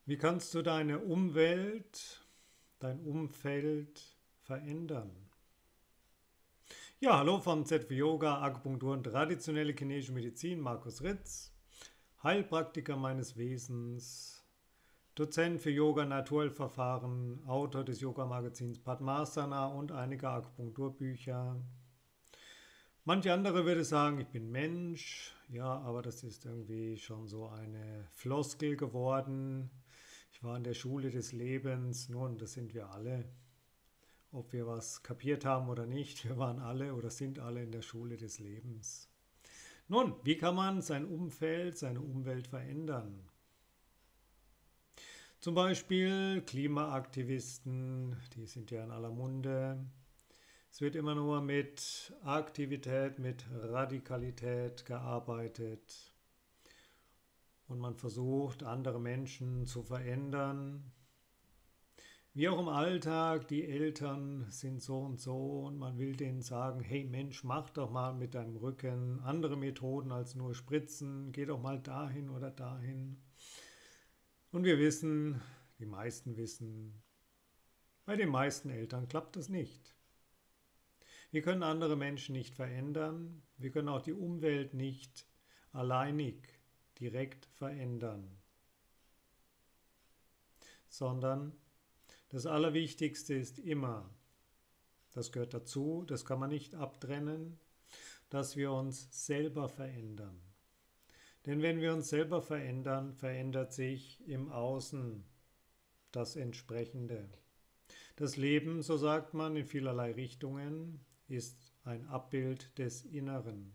Wie kannst du deine Umwelt, dein Umfeld verändern? Ja, hallo vom Z für Yoga, Akupunktur und traditionelle chinesische Medizin, Markus Ritz, Heilpraktiker meines Wesens, Dozent für Yoga Naturheilverfahren, Autor des Yoga-Magazins Padmasana und einiger Akupunkturbücher. Manche andere würde sagen, ich bin Mensch, ja, aber das ist irgendwie schon so eine Floskel geworden. Ich war in der Schule des Lebens, nun, das sind wir alle. Ob wir was kapiert haben oder nicht, wir waren alle oder sind alle in der Schule des Lebens. Nun, wie kann man sein Umfeld, seine Umwelt verändern? Zum Beispiel Klimaaktivisten, die sind ja in aller Munde. Es wird immer nur mit Aktivität, mit Radikalität gearbeitet und man versucht, andere Menschen zu verändern. Wie auch im Alltag, die Eltern sind so und so und man will denen sagen, hey Mensch, mach doch mal mit deinem Rücken andere Methoden als nur Spritzen, geh doch mal dahin oder dahin. Und wir wissen, die meisten wissen, bei den meisten Eltern klappt das nicht. Wir können andere Menschen nicht verändern, wir können auch die Umwelt nicht alleinig direkt verändern, sondern das Allerwichtigste ist immer, das gehört dazu, das kann man nicht abtrennen, dass wir uns selber verändern. Denn wenn wir uns selber verändern, verändert sich im Außen das Entsprechende. Das Leben, so sagt man in vielerlei Richtungen, ist ein Abbild des Inneren.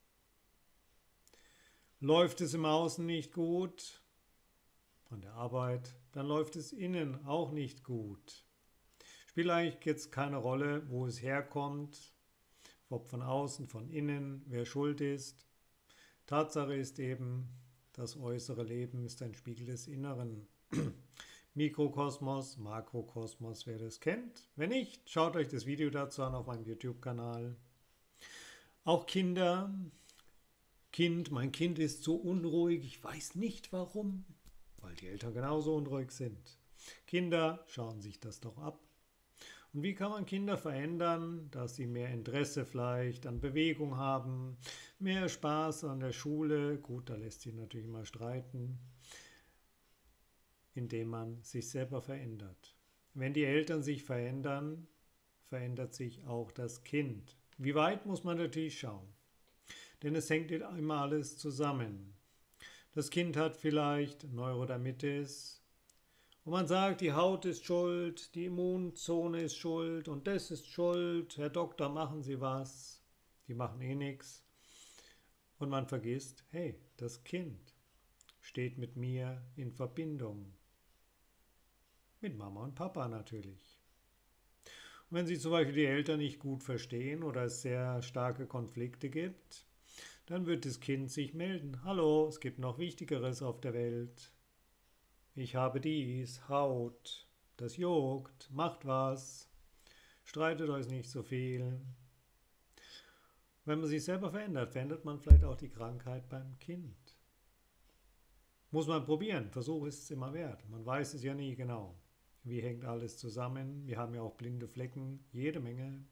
Läuft es im Außen nicht gut, an der Arbeit, dann läuft es innen auch nicht gut. Spielt eigentlich jetzt keine Rolle, wo es herkommt, ob von außen, von innen, wer schuld ist. Tatsache ist eben, das äußere Leben ist ein Spiegel des Inneren. Mikrokosmos, Makrokosmos, wer das kennt. Wenn nicht, schaut euch das Video dazu an auf meinem YouTube-Kanal. Auch Kinder. Mein Kind ist so unruhig, ich weiß nicht warum, weil die Eltern genauso unruhig sind. Kinder schauen sich das doch ab. Und wie kann man Kinder verändern, dass sie mehr Interesse vielleicht an Bewegung haben, mehr Spaß an der Schule? Gut, da lässt sich natürlich immer streiten, indem man sich selber verändert. Wenn die Eltern sich verändern, verändert sich auch das Kind. Wie weit muss man natürlich schauen? Denn es hängt immer alles zusammen. Das Kind hat vielleicht Neurodermitis und man sagt, die Haut ist schuld, die Immunzone ist schuld und das ist schuld. Herr Doktor, machen Sie was. Die machen eh nichts. Und man vergisst, hey, das Kind steht mit mir in Verbindung. Mit Mama und Papa natürlich. Und wenn Sie zum Beispiel die Eltern nicht gut verstehen oder es sehr starke Konflikte gibt, dann wird das Kind sich melden. Hallo, es gibt noch Wichtigeres auf der Welt. Ich habe dies, Haut, das juckt, macht was, streitet euch nicht so viel. Wenn man sich selber verändert, verändert man vielleicht auch die Krankheit beim Kind. Muss man probieren, Versuch ist es immer wert. Man weiß es ja nie genau. Wie hängt alles zusammen? Wir haben ja auch blinde Flecken, jede Menge.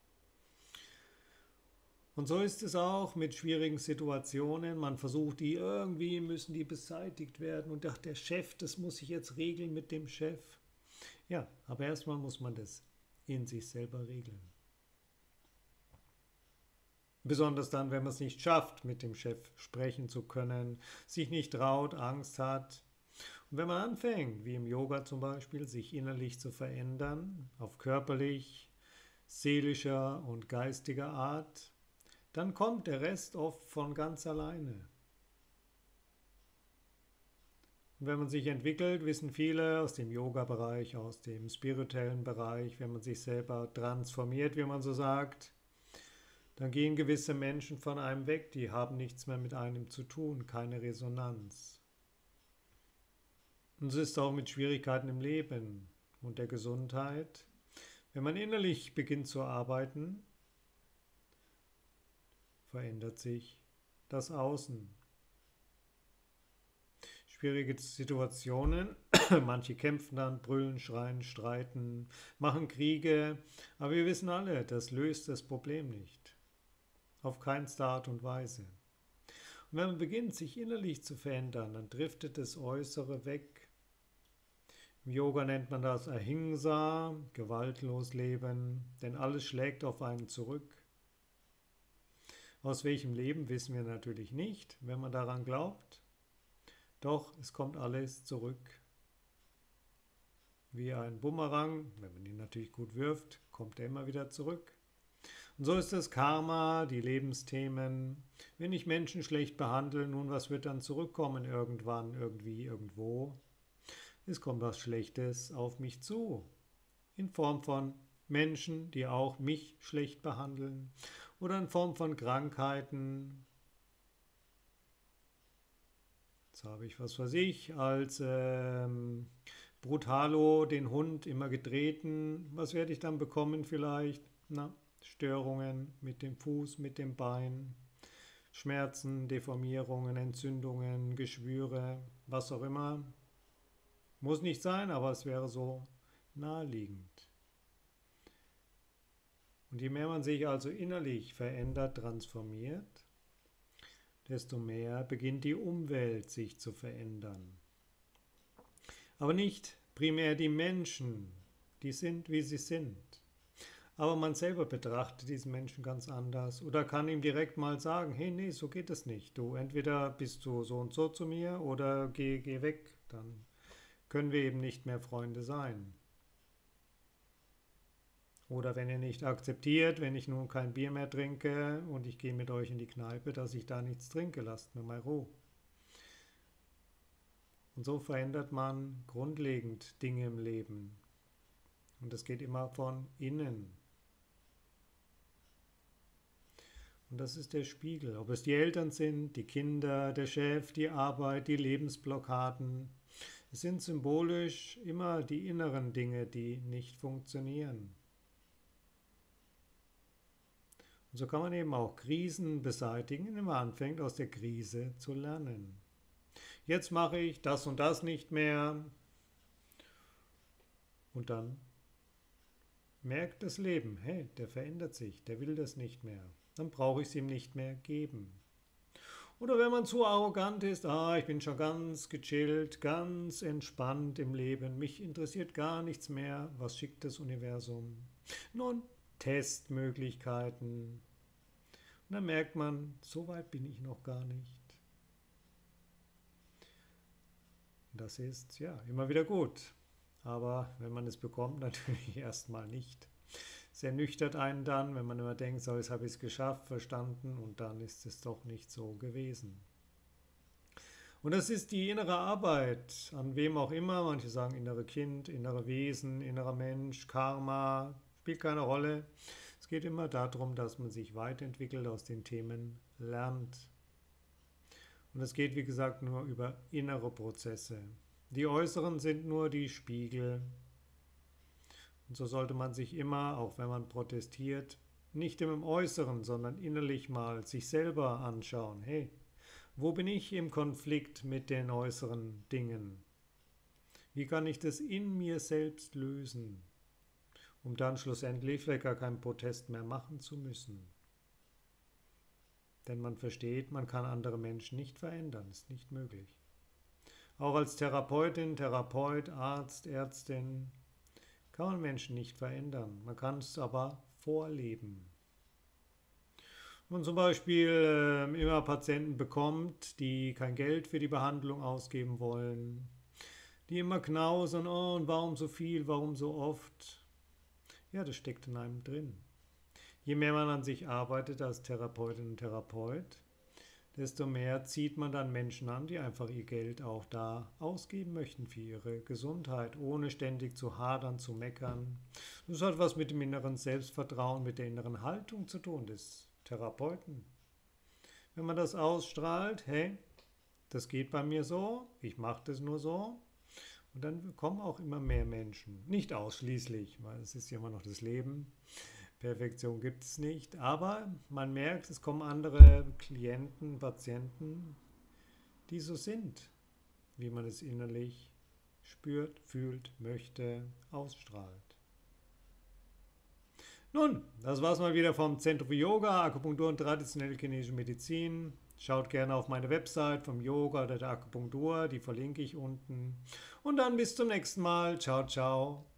Und so ist es auch mit schwierigen Situationen. Man versucht die irgendwie, müssen die beseitigt werden. Und ach, der Chef, das muss ich jetzt regeln mit dem Chef. Ja, aber erstmal muss man das in sich selber regeln. Besonders dann, wenn man es nicht schafft, mit dem Chef sprechen zu können, sich nicht traut, Angst hat. Und wenn man anfängt, wie im Yoga zum Beispiel, sich innerlich zu verändern, auf körperlich, seelischer und geistiger Art, dann kommt der Rest oft von ganz alleine. Und wenn man sich entwickelt, wissen viele aus dem Yoga-Bereich, aus dem spirituellen Bereich, wenn man sich selber transformiert, wie man so sagt, dann gehen gewisse Menschen von einem weg, die haben nichts mehr mit einem zu tun, keine Resonanz. Und es ist auch mit Schwierigkeiten im Leben und der Gesundheit. Wenn man innerlich beginnt zu arbeiten, verändert sich das Außen. Schwierige Situationen Manche kämpfen dann, brüllen, schreien, streiten, machen Kriege, aber wir wissen alle, das löst das Problem nicht. Auf keinste Art und Weise. Und wenn man beginnt, sich innerlich zu verändern, dann driftet das Äußere weg. Im Yoga nennt man das Ahimsa, gewaltlos leben, denn alles schlägt auf einen zurück. Aus welchem Leben wissen wir natürlich nicht, wenn man daran glaubt. Doch es kommt alles zurück. Wie ein Bumerang, wenn man ihn natürlich gut wirft, kommt er immer wieder zurück. Und so ist das Karma, die Lebensthemen. Wenn ich Menschen schlecht behandle, nun was wird dann zurückkommen irgendwann, irgendwie, irgendwo? Es kommt was Schlechtes auf mich zu. In Form von Menschen, die auch mich schlecht behandeln. Oder in Form von Krankheiten. Jetzt habe ich, was weiß ich, als Brutalo den Hund immer getreten. Was werde ich dann bekommen vielleicht? Störungen mit dem Fuß, mit dem Bein, Schmerzen, Deformierungen, Entzündungen, Geschwüre, was auch immer. Muss nicht sein, aber es wäre so naheliegend. Und je mehr man sich also innerlich verändert, transformiert, desto mehr beginnt die Umwelt sich zu verändern. Aber nicht primär die Menschen, die sind, wie sie sind. Aber man selber betrachtet diesen Menschen ganz anders oder kann ihm direkt mal sagen, hey, nee, so geht es nicht. Du, entweder bist du so und so zu mir oder geh weg, dann können wir eben nicht mehr Freunde sein. Oder wenn ihr nicht akzeptiert, wenn ich nun kein Bier mehr trinke und ich gehe mit euch in die Kneipe, dass ich da nichts trinke, lasst mir mal Ruhe. Und so verändert man grundlegend Dinge im Leben. Und das geht immer von innen. Und das ist der Spiegel. Ob es die Eltern sind, die Kinder, der Chef, die Arbeit, die Lebensblockaden. Es sind symbolisch immer die inneren Dinge, die nicht funktionieren. Und so kann man eben auch Krisen beseitigen, indem man anfängt, aus der Krise zu lernen. Jetzt mache ich das und das nicht mehr. Und dann merkt das Leben, hey, der verändert sich, der will das nicht mehr. Dann brauche ich es ihm nicht mehr geben. Oder wenn man zu arrogant ist, ich bin schon ganz gechillt, ganz entspannt im Leben, mich interessiert gar nichts mehr, was schickt das Universum? Nun, Testmöglichkeiten. Und dann merkt man, so weit bin ich noch gar nicht. Das ist ja immer wieder gut. Aber wenn man es bekommt, natürlich erstmal nicht. Es ernüchtert einen dann, wenn man immer denkt, so, jetzt habe ich es geschafft, verstanden und dann ist es doch nicht so gewesen. Und das ist die innere Arbeit, an wem auch immer, manche sagen innere Kind, innere Wesen, innerer Mensch, Karma, spielt keine Rolle. Es geht immer darum, dass man sich weiterentwickelt, aus den Themen lernt. Und es geht, wie gesagt, nur über innere Prozesse. Die äußeren sind nur die Spiegel. Und so sollte man sich immer, auch wenn man protestiert, nicht im Äußeren, sondern innerlich mal sich selber anschauen. Hey, wo bin ich im Konflikt mit den äußeren Dingen? Wie kann ich das in mir selbst lösen, um dann schlussendlich vielleicht gar keinen Protest mehr machen zu müssen? Denn man versteht, man kann andere Menschen nicht verändern, ist nicht möglich. Auch als Therapeutin, Therapeut, Arzt, Ärztin kann man Menschen nicht verändern. Man kann es aber vorleben. Wenn man zum Beispiel immer Patienten bekommt, die kein Geld für die Behandlung ausgeben wollen, die immer knausern, oh, und warum so viel, warum so oft? Ja, das steckt in einem drin. Je mehr man an sich arbeitet als Therapeutin und Therapeut, desto mehr zieht man dann Menschen an, die einfach ihr Geld auch da ausgeben möchten für ihre Gesundheit, ohne ständig zu hadern, zu meckern. Das hat was mit dem inneren Selbstvertrauen, mit der inneren Haltung zu tun, des Therapeuten. Wenn man das ausstrahlt, hey, das geht bei mir so, ich mache das nur so, und dann kommen auch immer mehr Menschen. Nicht ausschließlich, weil es ist ja immer noch das Leben. Perfektion gibt es nicht, aber man merkt, es kommen andere Klienten, Patienten, die so sind, wie man es innerlich spürt, fühlt, möchte, ausstrahlt. Nun, das war's mal wieder vom Zentrum für Yoga, Akupunktur und traditionelle chinesische Medizin. Schaut gerne auf meine Website vom Yoga oder der Akupunktur, die verlinke ich unten. Und dann bis zum nächsten Mal. Ciao, ciao.